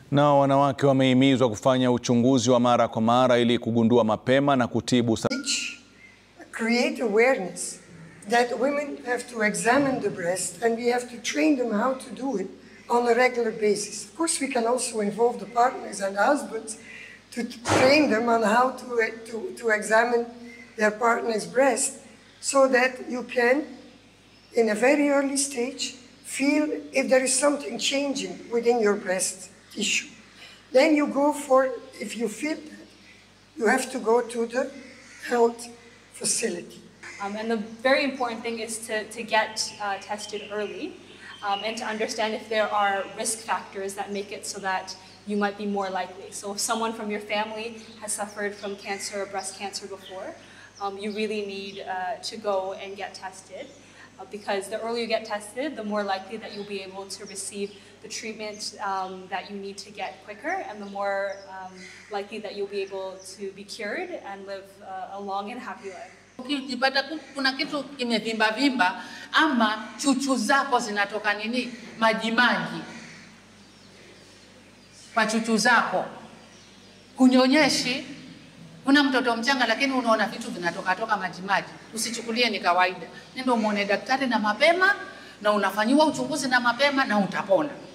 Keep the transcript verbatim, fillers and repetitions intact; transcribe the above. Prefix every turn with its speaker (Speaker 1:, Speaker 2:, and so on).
Speaker 1: Na wanawake wamehimizwa kufanya uchunguzi wa mara kwa mara ili kugundua mapema na kutibu.
Speaker 2: Create awareness that women have to examine the breast, and we have to train them how to do it on a regular basis. Of course, we can also involve the partners and the husbands to train them on how to, to, to examine their partner's breast, so that you can, in a very early stage, feel if there is something changing within your breast tissue. Then you go for, if you feel that, you have to go to the health facility.
Speaker 3: Um, and the very important thing is to, to get uh, tested early um, and to understand if there are risk factors that make it so that you might be more likely. So if someone from your family has suffered from cancer or breast cancer before, um, you really need uh, to go and get tested. Uh, because the earlier you get tested, the more likely that you'll be able to receive the treatment um, that you need to get quicker, and the more um, likely that you'll be able to be cured and live uh, a long and happy life.
Speaker 4: Ukipata kuna kitu kimevimba vimba ama chuchu zako zinatoka nini maji maji kwa chuchu zako, kunyonyeshi, una mtoto mchanga lakini unaona vitu vinatoka toka maji maji, usichukulie ni kawaida. Nenda muone daktari na mapema, na unafanyiwa uchunguzi na mapema, na utapona.